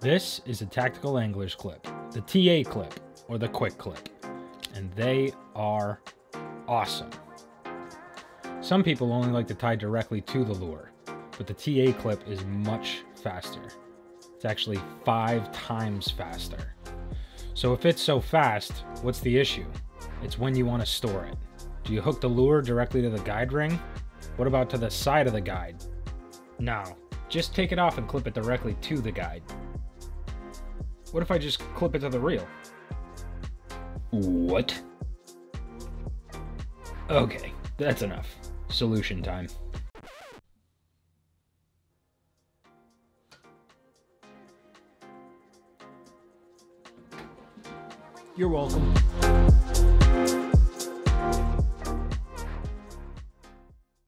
This is a tactical angler's clip, the TA clip, or the quick clip, and they are awesome. Some people only like to tie directly to the lure, but the TA clip is much faster. It's actually 5 times faster. So if it's so fast, what's the issue? It's when you want to store it. Do you hook the lure directly to the guide ring? What about to the side of the guide? No, just take it off and clip it directly to the guide. What if I just clip it to the reel? What? Okay, that's enough. Solution time. You're welcome.